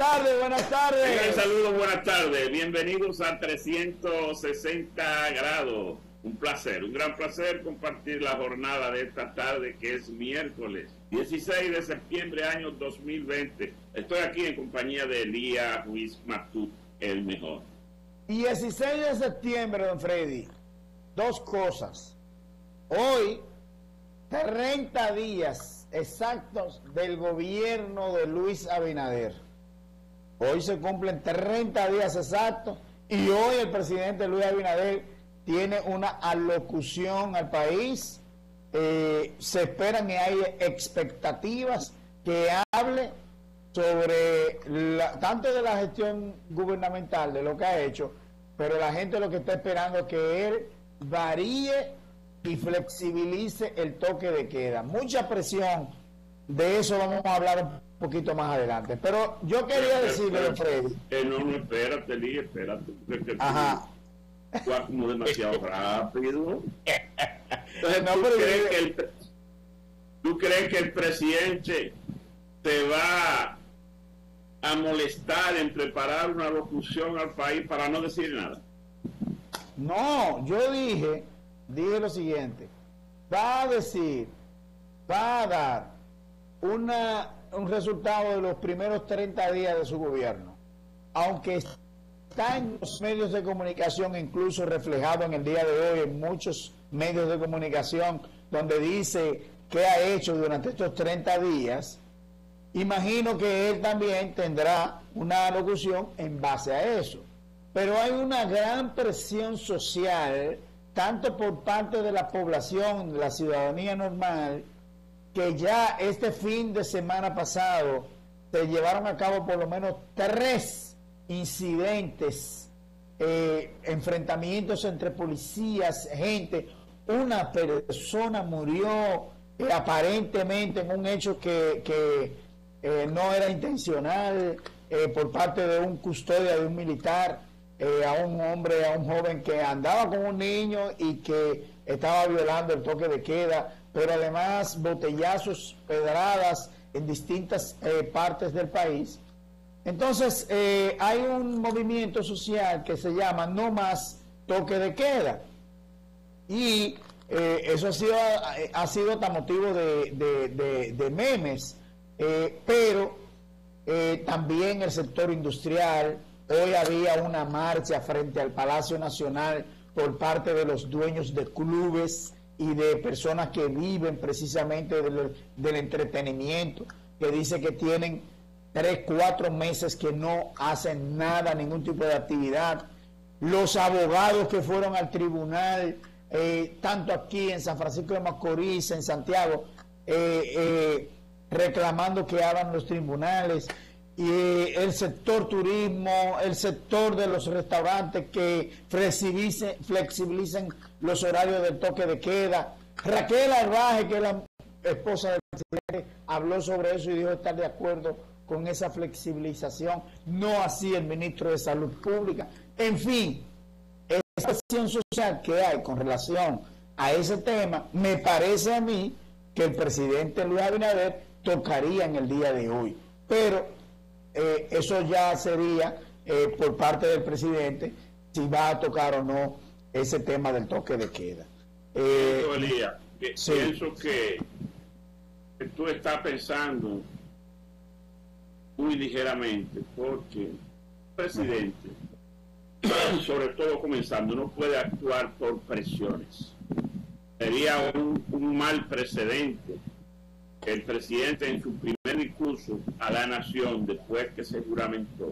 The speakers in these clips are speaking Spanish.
tardes, buenas tardes. Un saludo, buenas tardes. Bienvenidos a 360 grados. Un placer, un gran placer compartir la jornada de esta tarde, que es miércoles 16 de septiembre, año 2020. Estoy aquí en compañía de Elías Ruiz Matut, el mejor. 16 de septiembre, don Freddy. Dos cosas. Hoy, 30 días exactos del gobierno de Luis Abinader. Hoy se cumplen 30 días exactos y hoy el presidente Luis Abinader tiene una alocución al país. Se esperan y hay expectativas que hable sobre tanto de la gestión gubernamental, de lo que ha hecho, pero la gente lo que está esperando es que él varíe y flexibilice el toque de queda. Mucha presión, de eso vamos a hablar un poquito más adelante. Pero yo quería decirle, don Freddy. No, espérate, Lee, espérate. Ajá. Tú como demasiado rápido. Entonces, No, ¿tú crees que el presidente te va a molestar en preparar una locución al país para no decir nada? No, yo dije lo siguiente: va a dar un resultado de los primeros 30 días de su gobierno, aunque está en los medios de comunicación, incluso reflejado en el día de hoy en muchos medios de comunicación, donde dice qué ha hecho durante estos 30 días. Imagino que él también tendrá una locución en base a eso. Pero hay una gran presión social, tanto por parte de la población, de la ciudadanía normal, que ya este fin de semana pasado se llevaron a cabo por lo menos 3 incidentes, enfrentamientos entre policías, gente. Una persona murió aparentemente en un hecho que no era intencional, por parte de un custodia de un militar, a un hombre, a un joven que andaba con un niño y que estaba violando el toque de queda, pero además botellazos, pedradas en distintas partes del país. Entonces hay un movimiento social que se llama No Más Toque de Queda, y eso ha sido hasta motivo de memes, pero también el sector industrial. Hoy había una marcha frente al Palacio Nacional por parte de los dueños de clubes y de personas que viven precisamente del entretenimiento, que dice que tienen 3-4 meses que no hacen nada, ningún tipo de actividad. Los abogados que fueron al tribunal, tanto aquí en San Francisco de Macorís, en Santiago, reclamando que abran los tribunales, y el sector turismo, el sector de los restaurantes que flexibilicen los horarios del toque de queda. Raquel Arbaje, que es la esposa del presidente, habló sobre eso y dijo estar de acuerdo con esa flexibilización, no así el ministro de Salud Pública. En fin, esa presión social que hay con relación a ese tema, me parece a mí que el presidente Luis Abinader tocaría en el día de hoy, pero eso ya sería por parte del presidente si va a tocar o no ese tema del toque de queda. Elías, sí. Pienso que tú estás pensando muy ligeramente, porque el presidente, sobre todo comenzando, no puede actuar por presiones. Sería un mal precedente que el presidente en su primer discurso a la nación, después que se juramentó,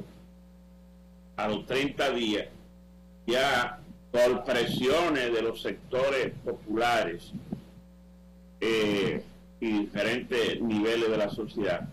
a los 30 días, ya por presiones de los sectores populares y diferentes niveles de la sociedad,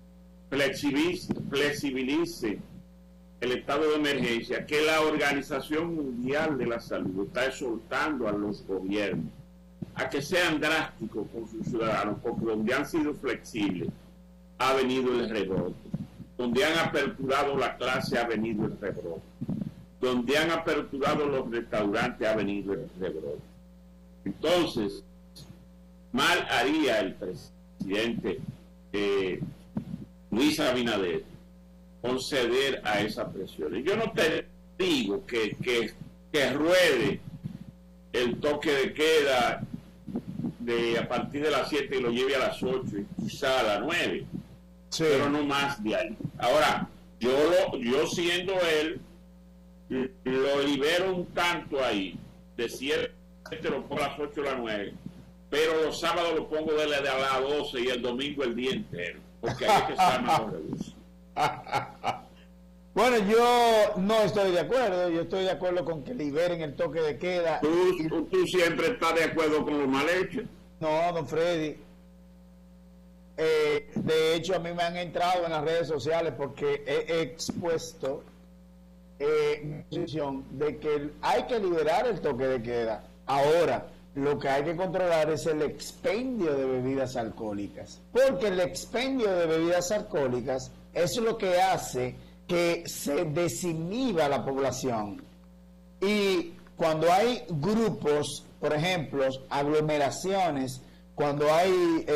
flexibilice el estado de emergencia que la Organización Mundial de la Salud está exhortando a los gobiernos a que sean drásticos con sus ciudadanos, porque donde han sido flexibles ha venido el rebrote, donde han aperturado la clase ha venido el rebrote, donde han aperturado los restaurantes ha venido el rebrote. Entonces, mal haría el presidente Luis Abinader conceder a esas presiones. Yo no te digo que ruede el toque de queda de a partir de las 7 y lo lleve a las 8 y quizá a las 9, sí, pero no más de ahí. Ahora, yo siendo él, lo libero un tanto ahí, de 7 lo pongo a las 8 o las 9, pero los sábados lo pongo de las 12 y el domingo el día entero, porque ahí es que está más reducido. Bueno, yo no estoy de acuerdo, yo estoy de acuerdo con que liberen el toque de queda. ¿Tú siempre estás de acuerdo con los mal hechos? No, don Freddy. De hecho, a mí me han entrado en las redes sociales porque he expuesto mi posición de que hay que liberar el toque de queda. Ahora, lo que hay que controlar es el expendio de bebidas alcohólicas, porque el expendio de bebidas alcohólicas es lo que hace que se desinhiba la población. Y cuando hay grupos, por ejemplo, aglomeraciones, cuando hay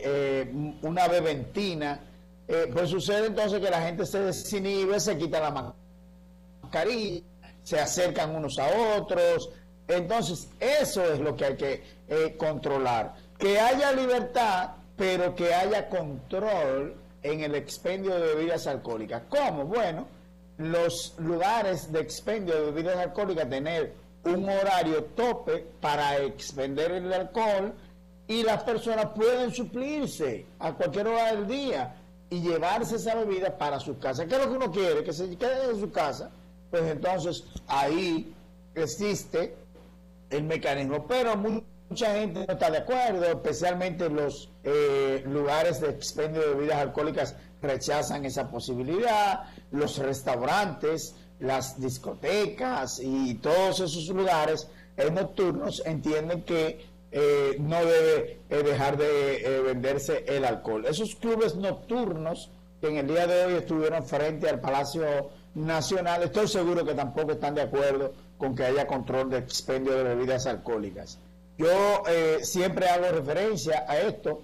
una beventina, pues sucede entonces que la gente se desinhibe, se quita la mascarilla, se acercan unos a otros. Entonces, eso es lo que hay que controlar. Que haya libertad, pero que haya control en el expendio de bebidas alcohólicas. ¿Cómo? Bueno, los lugares de expendio de bebidas alcohólicas tener un horario tope para expender el alcohol y las personas pueden suplirse a cualquier hora del día y llevarse esa bebida para su casa. ¿Qué es lo que uno quiere? Que se quede en su casa. Pues entonces ahí existe el mecanismo, pero mucha gente no está de acuerdo, especialmente los lugares de expendio de bebidas alcohólicas rechazan esa posibilidad, los restaurantes, las discotecas y todos esos lugares nocturnos entienden que no debe dejar de venderse el alcohol. Esos clubes nocturnos que en el día de hoy estuvieron frente al Palacio Nacional, estoy seguro que tampoco están de acuerdo con que haya control de expendio de bebidas alcohólicas. Yo siempre hago referencia a esto,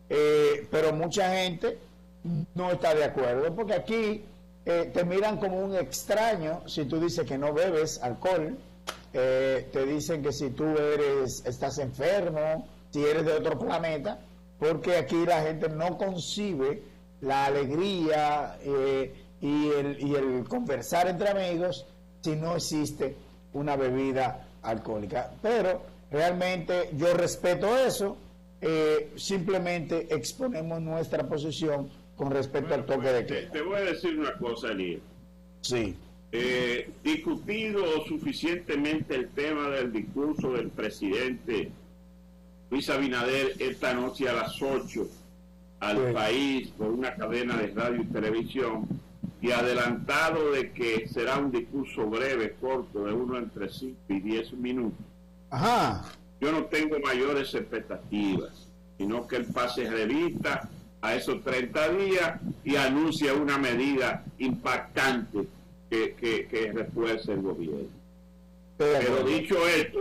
pero mucha gente no está de acuerdo, porque aquí te miran como un extraño si tú dices que no bebes alcohol, te dicen que si tú estás enfermo, si eres de otro planeta, porque aquí la gente no concibe la alegría y el conversar entre amigos si no existe una bebida alcohólica. Pero realmente yo respeto eso, simplemente exponemos nuestra posición con respecto al toque de queda. Te voy a decir una cosa, Elías. Sí. Discutido suficientemente el tema del discurso del presidente Luis Abinader esta noche a las 8 al país por una cadena de radio y televisión, y adelantado de que será un discurso breve, corto, de entre 5 y 10 minutos. Ajá. Yo no tengo mayores expectativas, sino que él pase revista a esos 30 días y anuncia una medida impactante que refuerce el gobierno. Pero dicho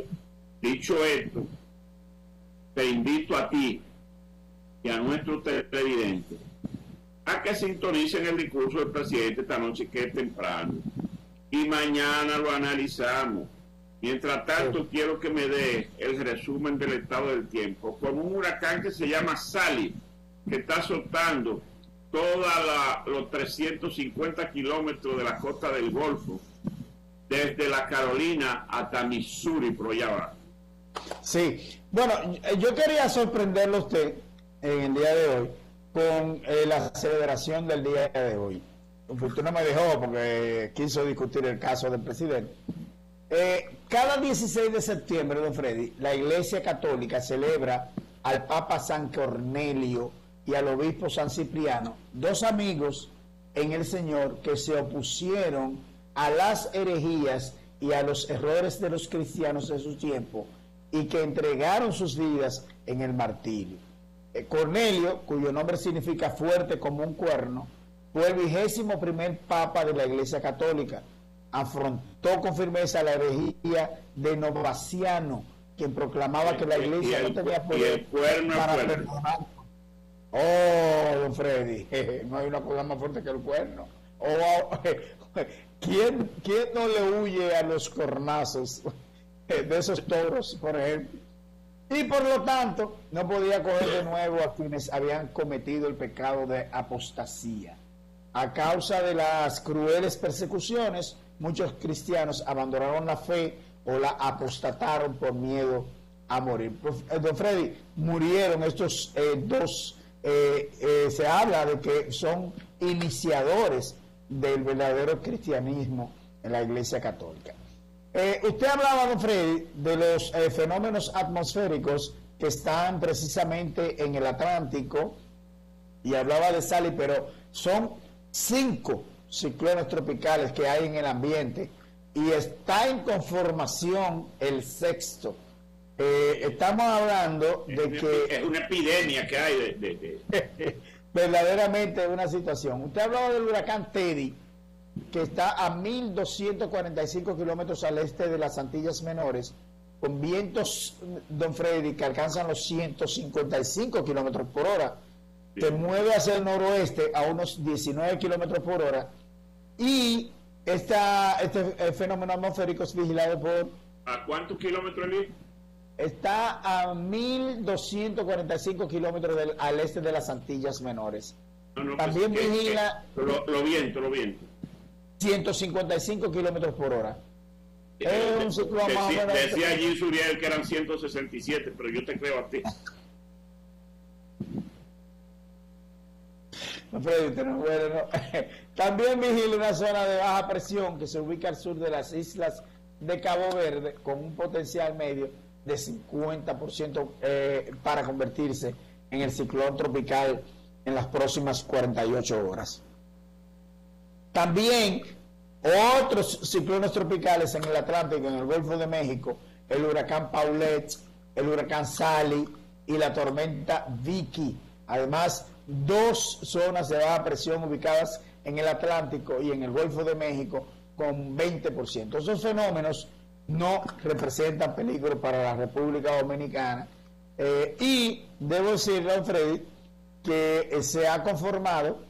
esto, te invito a ti y a nuestros televidentes a que sintonicen el discurso del presidente esta noche, que es temprano, y mañana lo analizamos. Mientras tanto, quiero que me dé el resumen del estado del tiempo con un huracán que se llama Sally, que está azotando todos los 350 kilómetros de la costa del Golfo, desde la Carolina hasta Missouri, por allá abajo. Sí, bueno, yo quería sorprenderlo a usted en el día de hoy con la celebración del día de hoy. Usted no me dejó porque quiso discutir el caso del presidente. Cada 16 de septiembre, don Freddy, la Iglesia Católica celebra al Papa San Cornelio y al Obispo San Cipriano, dos amigos en el Señor que se opusieron a las herejías y a los errores de los cristianos de su tiempo y que entregaron sus vidas en el martirio. Cornelio, cuyo nombre significa fuerte como un cuerno, fue el 21º Papa de la Iglesia Católica. Afrontó con firmeza la herejía de Novaciano, quien proclamaba que la Iglesia no tenía poder para perdonar. Oh, don Freddy, no hay una cosa más fuerte que el cuerno. ¿Quién no le huye a los cornazos de esos toros, por ejemplo? Y por lo tanto, no podía coger de nuevo a quienes habían cometido el pecado de apostasía. A causa de las crueles persecuciones, muchos cristianos abandonaron la fe o la apostataron por miedo a morir. Don Freddy, murieron estos dos, se habla de que son iniciadores del verdadero cristianismo en la Iglesia Católica. Usted hablaba, don Freddy, de los fenómenos atmosféricos que están precisamente en el Atlántico, y hablaba de Sally, pero son 5 ciclones tropicales que hay en el ambiente, y está en conformación el 6º. Estamos hablando de que es una epidemia que hay verdaderamente una situación. Usted hablaba del huracán Teddy, que está a 1.245 kilómetros al este de las Antillas Menores, con vientos, don Freddy, que alcanzan los 155 kilómetros por hora. Sí. Se mueve hacia el noroeste a unos 19 kilómetros por hora, y este fenómeno atmosférico es vigilado por... ¿A cuántos kilómetros, Luis? Está a 1.245 kilómetros al este de las Antillas Menores. No, también pues, vigila... Lo viento. 155 kilómetros por hora. Decía allí Suriel que eran 167, pero yo te creo a ti. No, Freddy, no. También vigila una zona de baja presión que se ubica al sur de las islas de Cabo Verde, con un potencial medio de 50% para convertirse en el ciclón tropical en las próximas 48 horas. También otros ciclones tropicales en el Atlántico, en el Golfo de México, el huracán Paulette, el huracán Sally y la tormenta Vicky. Además, 2 zonas de baja presión ubicadas en el Atlántico y en el Golfo de México con 20%. Esos fenómenos no representan peligro para la República Dominicana. Y debo decirle, don Freddy, que se ha conformado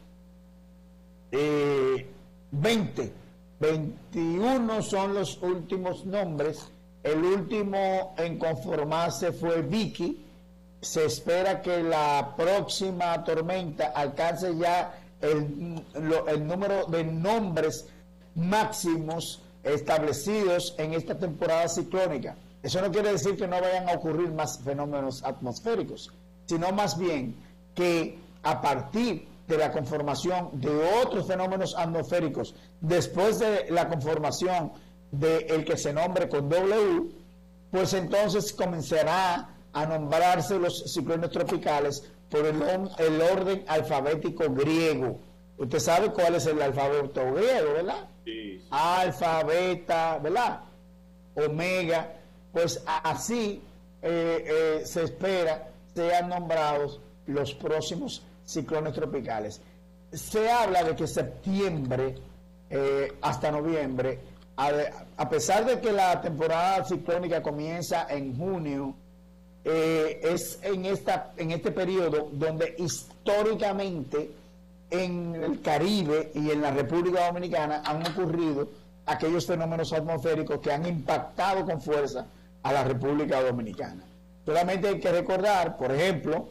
21 son los últimos nombres. El último en conformarse fue Vicky. Se espera que la próxima tormenta alcance ya el número de nombres máximos establecidos en esta temporada ciclónica. Eso no quiere decir que no vayan a ocurrir más fenómenos atmosféricos, sino más bien que a partir de la conformación de otros fenómenos atmosféricos, después de la conformación del que se nombre con W, pues entonces comenzará a nombrarse los ciclones tropicales por el orden alfabético griego. Usted sabe cuál es el alfabeto griego, ¿verdad? Sí. Alfa, beta, ¿verdad? Omega. Pues así se espera sean nombrados los próximos ciclones tropicales. Se habla de que septiembre hasta noviembre, a pesar de que la temporada ciclónica comienza en junio, es en este periodo donde históricamente en el Caribe y en la República Dominicana han ocurrido aquellos fenómenos atmosféricos que han impactado con fuerza a la República Dominicana. Solamente hay que recordar, por ejemplo,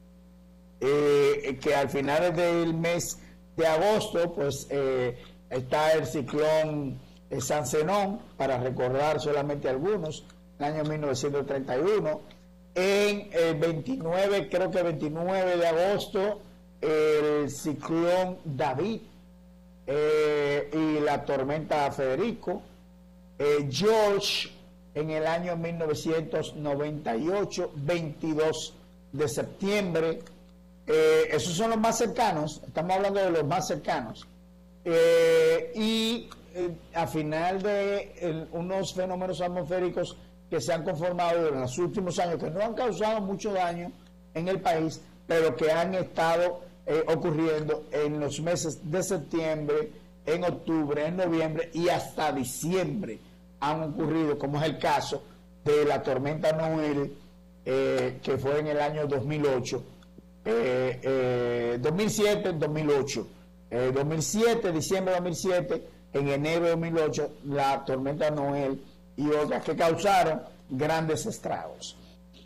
que al final del mes de agosto pues está el ciclón San Zenón, para recordar solamente algunos, el año 1931. En el 29, creo que 29 de agosto, el ciclón David y la tormenta Federico. George en el año 1998, 22 de septiembre. Esos son los más cercanos, estamos hablando de los más cercanos. A final de unos fenómenos atmosféricos que se han conformado en los últimos años, que no han causado mucho daño en el país, pero que han estado ocurriendo en los meses de septiembre, en octubre, en noviembre y hasta diciembre han ocurrido, como es el caso de la tormenta Noel, que fue en el año 2008, 2007, 2008, 2007, diciembre de 2007, en enero de 2008, la tormenta Noel y otras que causaron grandes estragos.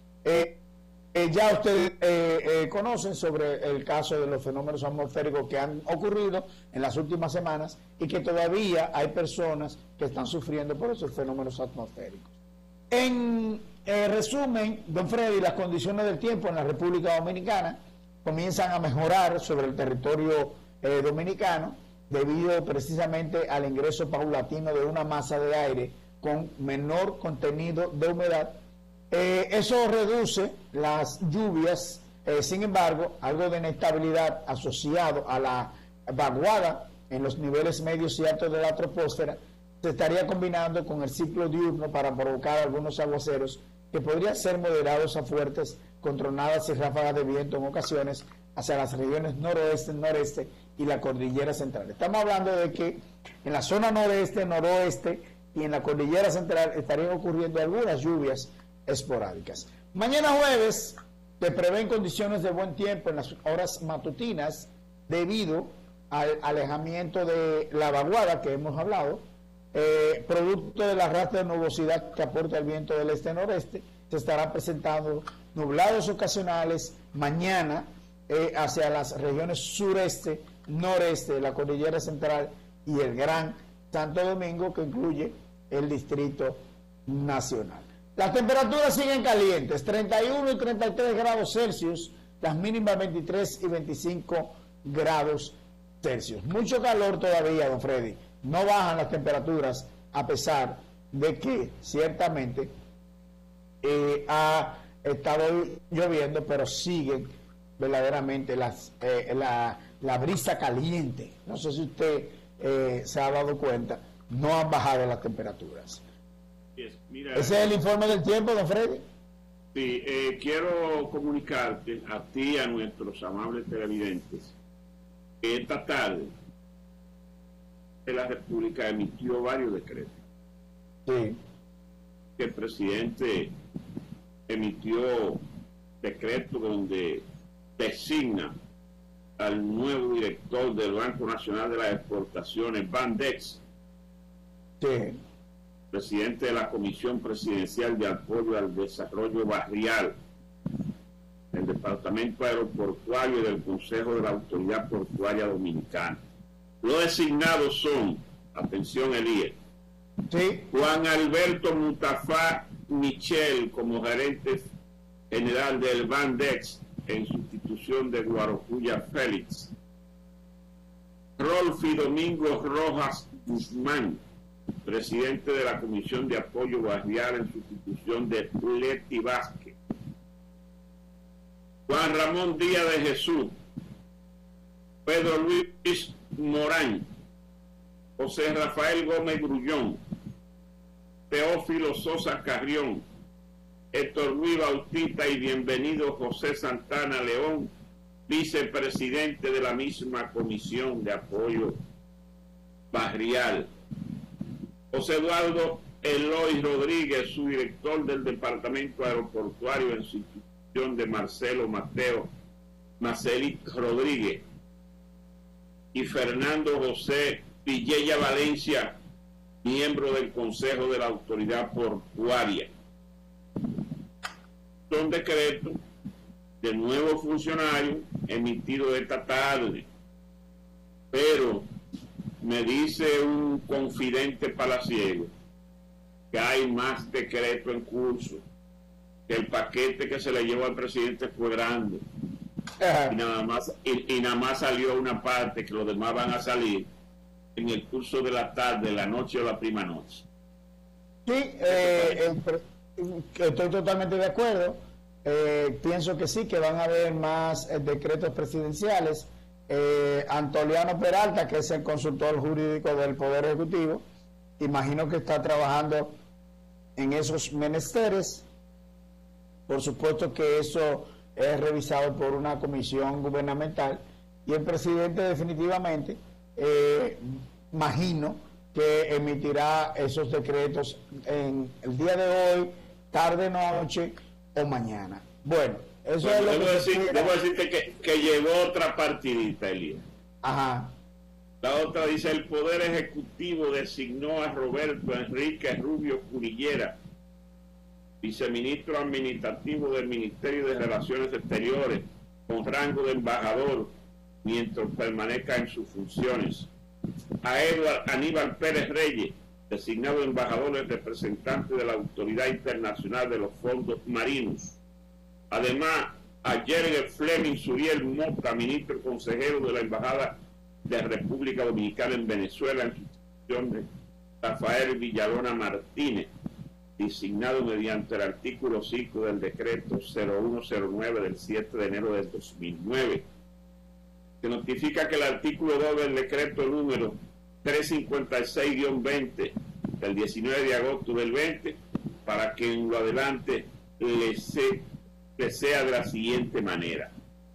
Ya ustedes conocen sobre el caso de los fenómenos atmosféricos que han ocurrido en las últimas semanas y que todavía hay personas que están sufriendo por esos fenómenos atmosféricos. En resumen, don Freddy, las condiciones del tiempo en la República Dominicana comienzan a mejorar sobre el territorio dominicano debido precisamente al ingreso paulatino de una masa de aire con menor contenido de humedad. Eso reduce las lluvias, sin embargo, algo de inestabilidad asociado a la vaguada en los niveles medios y altos de la troposfera se estaría combinando con el ciclo diurno para provocar algunos aguaceros que podrían ser moderados a fuertes, con tronadas y ráfagas de viento en ocasiones hacia las regiones noroeste, noreste y la cordillera central. Estamos hablando de que en la zona noreste, noroeste y en la cordillera central estarían ocurriendo algunas lluvias esporádicas. Mañana jueves se prevén condiciones de buen tiempo en las horas matutinas debido al alejamiento de la vaguada que hemos hablado, producto del arrastre de nubosidad que aporta el viento del este-noreste. Se estarán presentando nublados ocasionales mañana hacia las regiones sureste, noreste de la cordillera central y el Gran Santo Domingo, que incluye el Distrito Nacional. Las temperaturas siguen calientes, 31 y 33 grados Celsius, las mínimas 23 y 25 grados Celsius. Mucho calor todavía, don Freddy. No bajan las temperaturas a pesar de que ciertamente ha estado lloviendo, pero siguen verdaderamente la brisa caliente. No sé si usted se ha dado cuenta, no han bajado las temperaturas. Mira, ¿ese es el informe del tiempo, don Freddy? Sí, quiero comunicarte a ti y a nuestros amables televidentes que esta tarde la República emitió varios decretos. Sí. El presidente emitió decretos donde designa al nuevo director del Banco Nacional de las Exportaciones, Bandex, Sí. presidente de la Comisión Presidencial de Apoyo al Desarrollo Barrial del Departamento Aeroportuario y del Consejo de la Autoridad Portuaria Dominicana. Los designados son, atención Elías, Sí. Juan Alberto Mutafá Michel como gerente general del Bandex en sustitución de Guarocuya Félix. Rolfi Domingo Rojas Guzmán, presidente de la Comisión de Apoyo Barrial en sustitución de Leti Vázquez. Juan Ramón Díaz de Jesús, Pedro Luis Morán, José Rafael Gómez Grullón, Teófilo Sosa Carrión, Héctor Luis Bautista y bienvenido José Santana León, vicepresidente de la misma Comisión de Apoyo Barrial. José Eduardo Eloy Rodríguez, su director del Departamento Aeroportuario en sustitución de Marcelo Mateo Macelit Rodríguez. Y Fernando José Villella Valencia, miembro del Consejo de la Autoridad Portuaria. Son decretos de nuevos funcionarios emitidos esta tarde, pero me dice un confidente palaciego que hay más decretos en curso, que el paquete que se le llevó al presidente fue grande. Y nada más salió una parte, que los demás van a salir en el curso de la tarde, la noche o la prima noche. Sí, estoy totalmente de acuerdo. Pienso que sí, que van a haber más decretos presidenciales. Antoliano Peralta, que es el consultor jurídico del Poder Ejecutivo, imagino que está trabajando en esos menesteres. Por supuesto que eso es revisado por una comisión gubernamental y el presidente definitivamente, imagino que emitirá esos decretos en el día de hoy, tarde, noche o mañana. Bueno, eso es lo que debo decirte que llegó otra partidita, Elías. Ajá. La otra dice, el Poder Ejecutivo designó a Roberto Enrique Rubio Cunillera, viceministro administrativo del Ministerio de Relaciones Exteriores, con rango de embajador, mientras permanezca en sus funciones. A Edward Aníbal Pérez Reyes, designado embajador y representante de la Autoridad Internacional de los Fondos Marinos. Además, a Jerger Fleming Suriel Mota, ministro consejero de la Embajada de República Dominicana en Venezuela, en sustitución de Rafael Villalona Martínez, designado mediante el artículo 5 del decreto 0109 del 7 de enero del 2009. Se notifica que el artículo 2 del decreto número 356-20 del 19 de agosto del 20, para que en lo adelante le sea de la siguiente manera.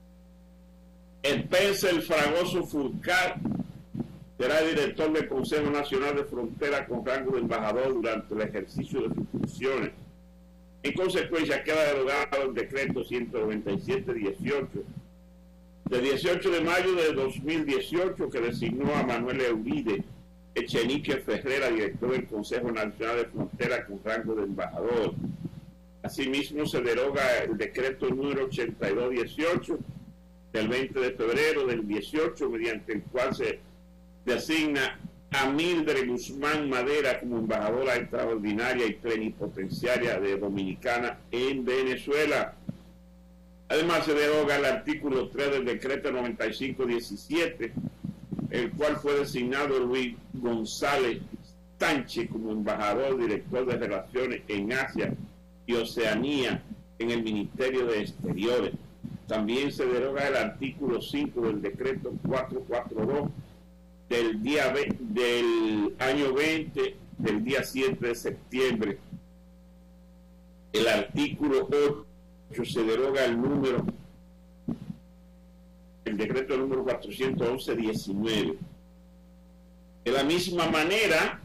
Spencer Fragoso Furcar será el director del Consejo Nacional de Frontera con rango de embajador durante el ejercicio de sus funciones. En consecuencia, queda derogado el decreto 197-18 del 18 de mayo de 2018, que designó a Manuel Euride Echenique Ferrera, director del Consejo Nacional de Frontera con rango de embajador. Asimismo, se deroga el decreto número 82-18 del 20 de febrero del 18, mediante el cual se designa a Mildred Guzmán Madera como embajadora extraordinaria y plenipotenciaria de Dominicana en Venezuela. Además, se deroga el artículo 3 del decreto 95-17, el cual fue designado Luis González Sánchez como embajador director de Relaciones en Asia y Oceanía en el Ministerio de Exteriores. También se deroga el artículo 5 del decreto 442 del año 20, del día 7 de septiembre. El artículo 8 se deroga el decreto número 411-19. De la misma manera,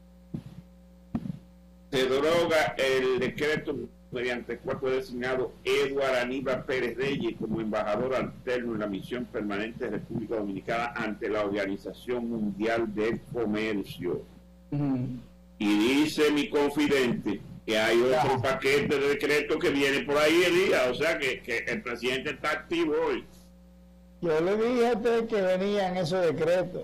se deroga el decreto mediante el cual fue designado Edward Aníbal Pérez Reyes como embajador alterno en la misión permanente de República Dominicana ante la Organización Mundial del Comercio. Y dice mi confidente que hay otro paquete de decretos que viene por ahí el día, o sea que el presidente está activo hoy. Yo le dije a usted que venían esos decretos.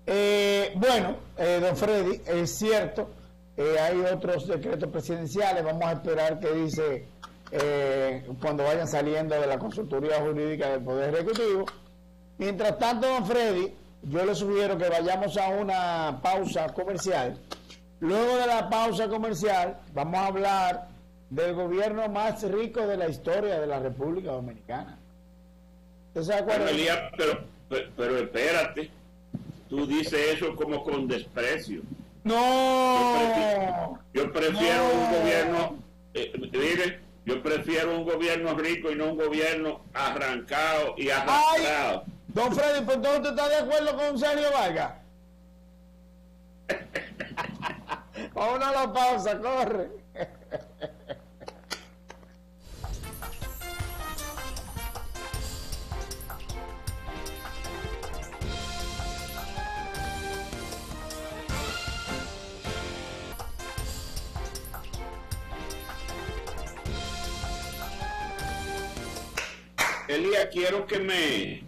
Don Freddy, es cierto, hay otros decretos presidenciales, vamos a esperar que dice cuando vayan saliendo de la consultoría jurídica del Poder Ejecutivo. Mientras tanto, don Freddy, yo le sugiero que vayamos a una pausa comercial. Luego de la pausa comercial vamos a hablar del gobierno más rico de la historia de la República Dominicana. ¿Usted se acuerda? Pero espérate, tú dices eso como con desprecio. No. Yo prefiero un gobierno, yo prefiero un gobierno rico y no un gobierno arrancado y arrastrado. Ay, don Freddy, ¿por qué usted está de acuerdo con Sergio Vargas? Vamos a la pausa, corre. Elías, quiero que me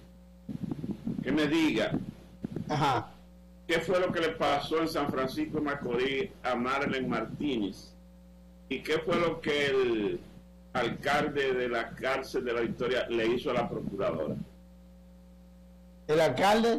diga. Ajá. ¿Qué fue lo que le pasó en San Francisco de Macorís a Marlene Martínez? ¿Y qué fue lo que el alcalde de la cárcel de La Victoria le hizo a la procuradora? ¿El alcalde?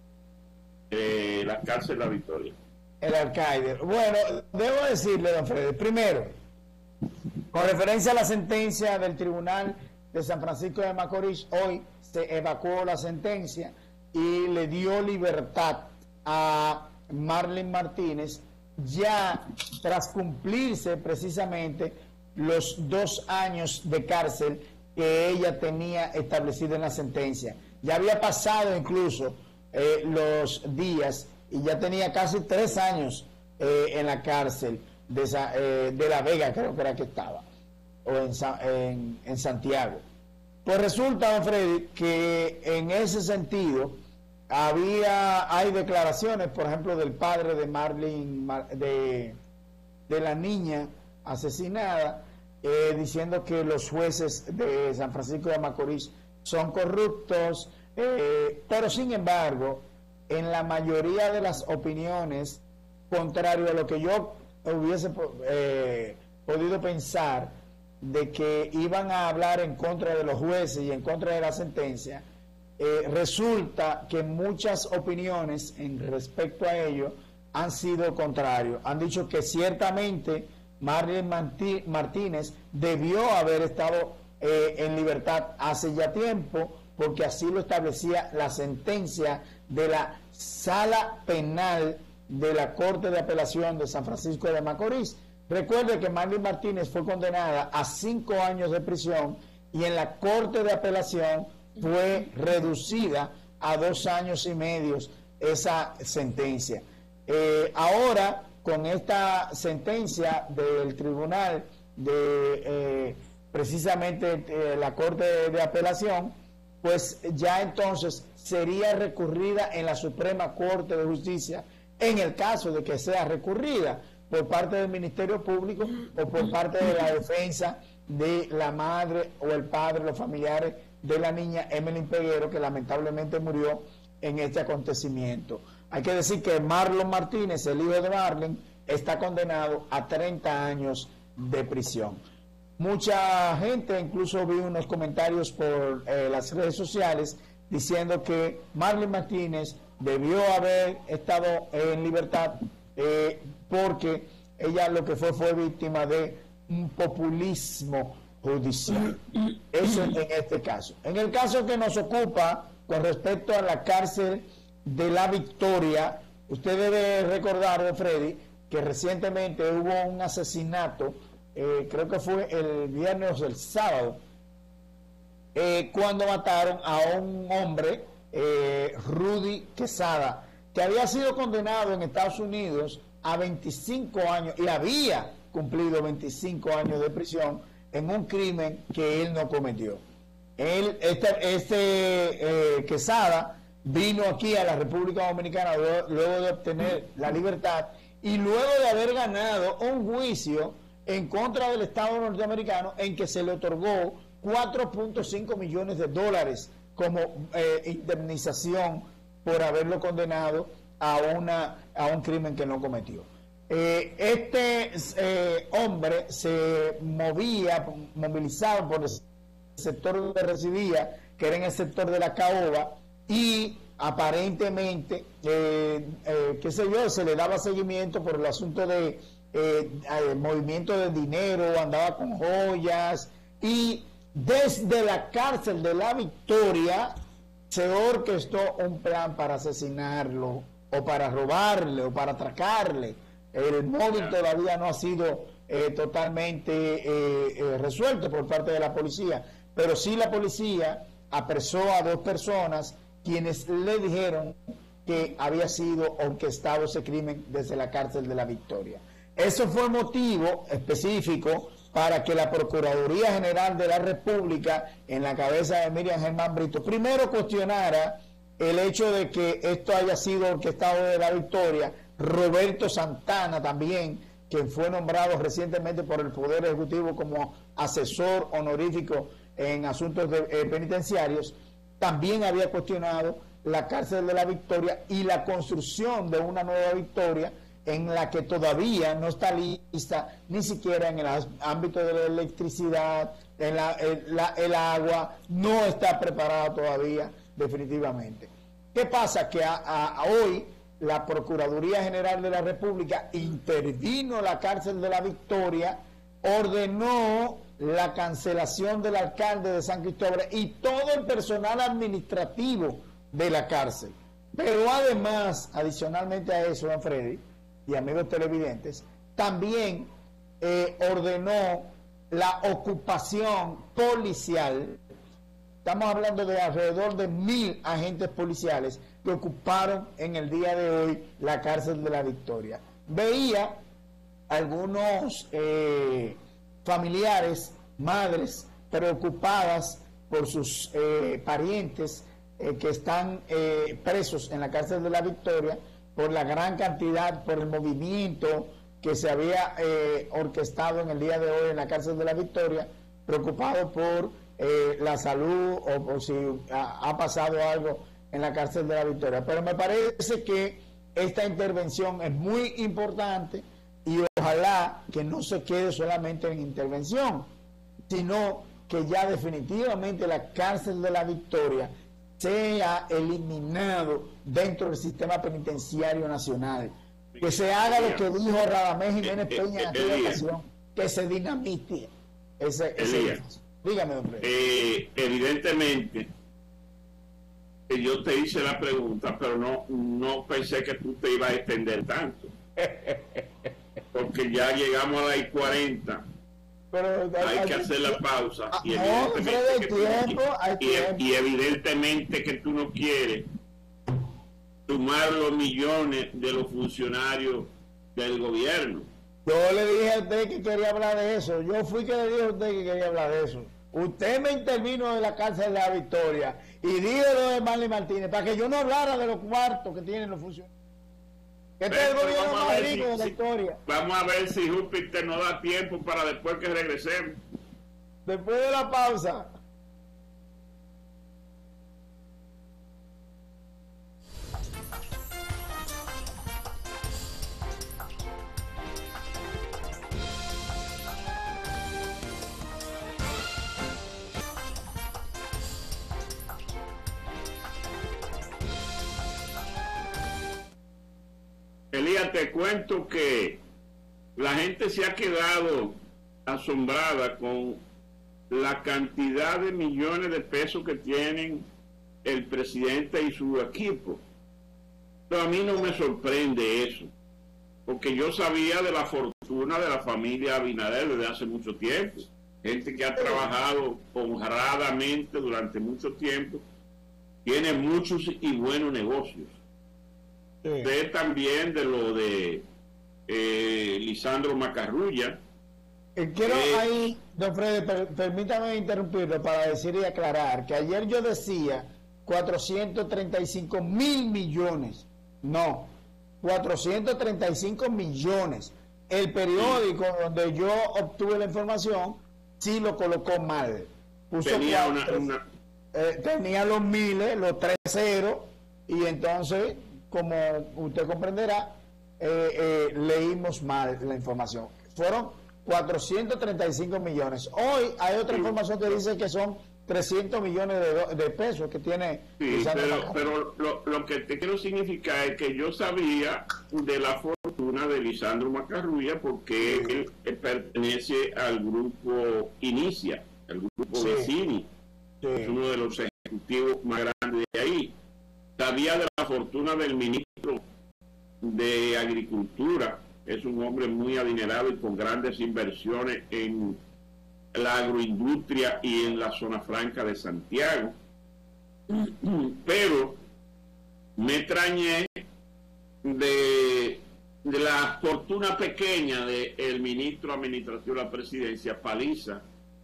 La cárcel de La Victoria. El alcalde. Bueno, debo decirle, don Freddy, primero, con referencia a la sentencia del Tribunal de San Francisco de Macorís, hoy se evacuó la sentencia y le dio libertad a Marlene Martínez, ya tras cumplirse precisamente los 2 años de cárcel que ella tenía establecido en la sentencia. Ya había pasado incluso los días y ya tenía casi 3 años en la cárcel de La Vega, creo que era que estaba, o en Santiago. Pues resulta, don Freddy, que en ese sentido hay declaraciones, por ejemplo, del padre de Marlene, de la niña asesinada, diciendo que los jueces de San Francisco de Macorís son corruptos, pero sin embargo, en la mayoría de las opiniones, contrario a lo que yo hubiese podido pensar, de que iban a hablar en contra de los jueces y en contra de la sentencia, resulta que muchas opiniones en respecto a ello han sido contrarios. Han dicho que ciertamente Marlene Martínez debió haber estado en libertad hace ya tiempo, porque así lo establecía la sentencia de la Sala Penal de la Corte de Apelación de San Francisco de Macorís. Recuerde que Marlene Martínez fue condenada a 5 años de prisión y en la Corte de Apelación fue reducida a 2 años y medio esa sentencia. Ahora, con esta sentencia del tribunal de precisamente la Corte de Apelación, pues ya entonces sería recurrida en la Suprema Corte de Justicia, en el caso de que sea recurrida por parte del Ministerio Público o por parte de la defensa de la madre o el padre, los familiares de la niña Emelyn Peguero, que lamentablemente murió en este acontecimiento. Hay que decir que Marlon Martínez, el hijo de Marlene, está condenado a 30 años de prisión. Mucha gente, incluso vi unos comentarios por las redes sociales diciendo que Marlene Martínez debió haber estado en libertad porque ella lo que fue víctima de un populismo judicial. Eso en este caso. En el caso que nos ocupa con respecto a la cárcel de La Victoria, usted debe recordar, Freddy, que recientemente hubo un asesinato, creo que fue el viernes o el sábado, cuando mataron a un hombre, Rudy Quesada, que había sido condenado en Estados Unidos a 25 años y había cumplido 25 años de prisión en un crimen que él no cometió. Quesada vino aquí a la República Dominicana luego de obtener la libertad y luego de haber ganado un juicio en contra del Estado norteamericano en que se le otorgó 4.5 millones de dólares como indemnización por haberlo condenado a un crimen que no cometió. Este hombre se movilizaba por el sector donde residía, que era en el sector de la Caoba, y aparentemente, qué sé yo, se le daba seguimiento por el asunto de movimiento de dinero, andaba con joyas, y desde la cárcel de La Victoria se orquestó un plan para asesinarlo, o para robarle, o para atracarle. El móvil todavía no ha sido totalmente resuelto por parte de la policía, pero sí la policía apresó a 2 personas quienes le dijeron que había sido orquestado ese crimen desde la cárcel de La Victoria. Eso fue motivo específico para que la Procuraduría General de la República, en la cabeza de Miriam Germán Brito, primero cuestionara el hecho de que esto haya sido orquestado de La Victoria. Roberto Santana también, quien fue nombrado recientemente por el Poder Ejecutivo como asesor honorífico en asuntos penitenciarios, también había cuestionado la cárcel de La Victoria y la construcción de una nueva Victoria en la que todavía no está lista ni siquiera en el ámbito de la electricidad, el agua, no está preparada todavía definitivamente. ¿Qué pasa? Que hoy la Procuraduría General de la República intervino la cárcel de La Victoria, ordenó la cancelación del alcalde de San Cristóbal y todo el personal administrativo de la cárcel. Pero además, adicionalmente a eso, don Freddy y amigos televidentes, también ordenó la ocupación policial. Estamos hablando de alrededor de 1.000 agentes policiales que ocuparon en el día de hoy la cárcel de La Victoria. Veía algunos familiares, madres preocupadas por sus parientes que están presos en la cárcel de la Victoria por la gran cantidad, por el movimiento que se había orquestado en el día de hoy en la cárcel de la Victoria, preocupado por la salud o por si ha pasado algo en la cárcel de la Victoria. Pero me parece que esta intervención es muy importante y ojalá que no se quede solamente en intervención, sino que ya definitivamente la cárcel de la Victoria sea eliminado dentro del sistema penitenciario nacional. Que se haga lo que dijo Radamés Jiménez Peña en aquella ocasión, que se dinamite ese dígame, don Freddy. Evidentemente, yo te hice la pregunta, pero no pensé que tú te ibas a extender tanto. Porque ya llegamos a las 40. Pero hay que hacer la pausa. Y evidentemente que tú no quieres sumar los millones de los funcionarios del gobierno. Yo le dije a usted que quería hablar de eso. Yo fui que le dije a usted que quería hablar de eso. Usted me intervino en la cárcel de la Victoria y dijo lo de Manley Martínez para que yo no hablara de los cuartos que tienen los funcionarios. Que este es el gobierno más rico de la historia. Vamos a ver si Júpiter nos da tiempo para después que regresemos. Después de la pausa. Elías, te cuento que la gente se ha quedado asombrada con la cantidad de millones de pesos que tienen el presidente y su equipo. Pero a mí no me sorprende eso, porque yo sabía de la fortuna de la familia Abinader desde hace mucho tiempo. Gente que ha trabajado honradamente durante mucho tiempo, tiene muchos y buenos negocios. Sé también de lo de Lisandro Macarrulla. Quiero ahí, don Freddy, permítame interrumpirlo para decir y aclarar que ayer yo decía 435 mil millones. No, 435 millones. El periódico donde yo obtuve la información sí lo colocó mal. Puso tenía los miles, los 3 ceros, y entonces, como usted comprenderá, leímos mal la información. Fueron 435 millones. Hoy hay otra información que dice que son 300 millones de pesos que tiene. Sí, pero lo que te quiero significar es que yo sabía de la fortuna de Lisandro Macarrulla porque él pertenece al grupo Inicia, el grupo de Cini. Es uno de los ejecutivos más grandes de ahí. Sabía de la fortuna del ministro de Agricultura. Es un hombre muy adinerado y con grandes inversiones en la agroindustria y en la zona franca de Santiago. Pero me extrañé de la fortuna pequeña del ministro de Administración de la Presidencia, Paliza,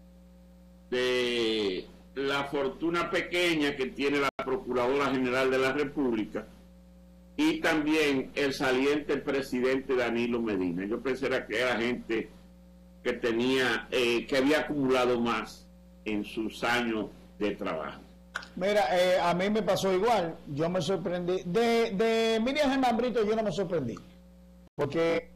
de la fortuna pequeña que tiene la Procuradora General de la República y también el saliente presidente Danilo Medina. Yo pensé que era gente que tenía, que había acumulado más en sus años de trabajo. Mira, a mí me pasó igual. Yo me sorprendí. De Miriam Germán Brito yo no me sorprendí. Porque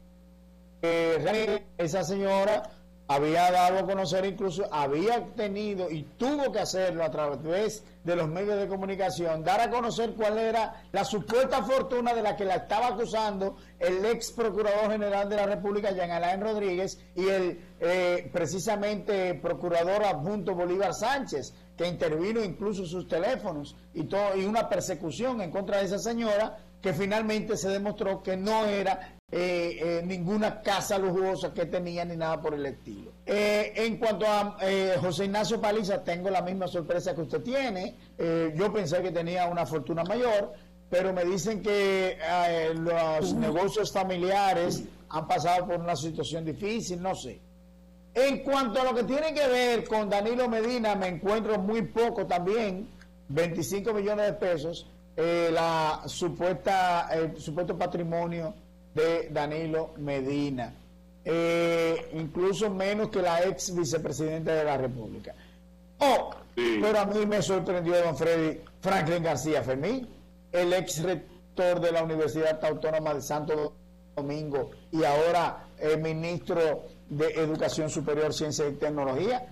esa señora había dado a conocer, incluso había tenido y tuvo que hacerlo a través de los medios de comunicación, dar a conocer cuál era la supuesta fortuna de la que la estaba acusando el ex procurador general de la República, Jean Alain Rodríguez, y el precisamente procurador adjunto Bolívar Sánchez, que intervino incluso sus teléfonos y todo, y una persecución en contra de esa señora, que finalmente se demostró que no era ninguna casa lujosa que tenía ni nada por el estilo. En cuanto a José Ignacio Paliza, tengo la misma sorpresa que usted tiene. Yo pensé que tenía una fortuna mayor, pero me dicen que los negocios familiares han pasado por una situación difícil, no sé. En cuanto a lo que tiene que ver con Danilo Medina, me encuentro muy poco también, 25 millones de pesos el supuesto patrimonio de Danilo Medina, incluso menos que la ex vicepresidenta de la República. Sí. Pero a mí me sorprendió don Franklin García Fermín, el ex rector de la Universidad Autónoma de Santo Domingo y ahora ministro de Educación Superior, Ciencia y Tecnología.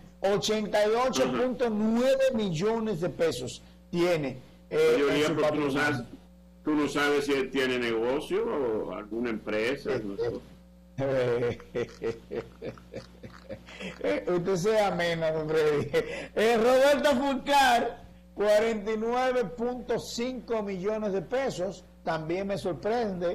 88.9 millones de pesos tiene. En su patrimonio. ¿Tú no sabes si él tiene negocio o alguna empresa? No sé. Usted sea ameno, Roberto Fulcar, 49.5 millones de pesos. También me sorprende,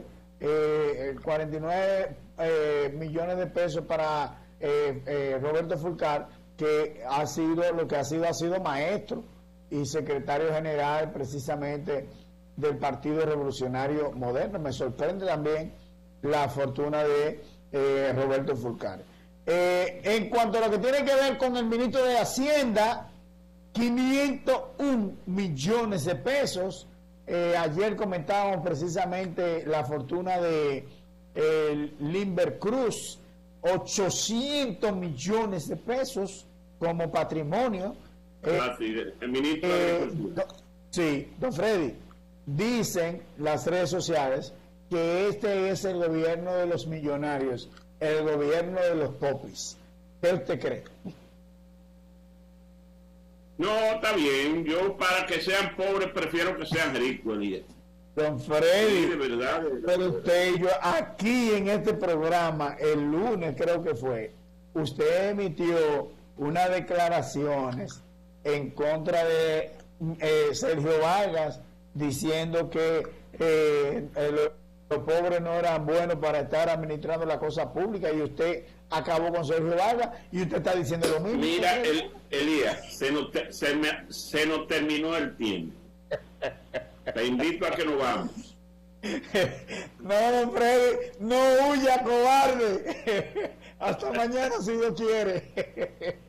49 millones de pesos para Roberto Fulcar, que ha sido maestro y secretario general precisamente del Partido Revolucionario Moderno. Me sorprende también la fortuna de Roberto Fulcar. En cuanto a lo que tiene que ver con el ministro de Hacienda, 501 millones de pesos. Ayer comentábamos precisamente la fortuna de Limber Cruz, 800 millones de pesos como patrimonio. El ministro sí, don Freddy, dicen las redes sociales que este es el gobierno de los millonarios, el gobierno de los popis. ¿Qué usted cree? No, está bien. Yo, para que sean pobres, prefiero que sean ricos, Elías. Don Freddy, sí, de verdad. Pero usted y yo, aquí en este programa, el lunes creo que fue, usted emitió unas declaraciones en contra de Sergio Vargas, diciendo que los pobres no eran buenos para estar administrando la cosa pública, y usted acabó con Sergio Vargas y usted está diciendo lo mismo. Mira, Elías, se nos terminó el tiempo. Te invito a que nos vamos. No, don Freddy, no huya, cobarde. Hasta mañana si Dios quiere.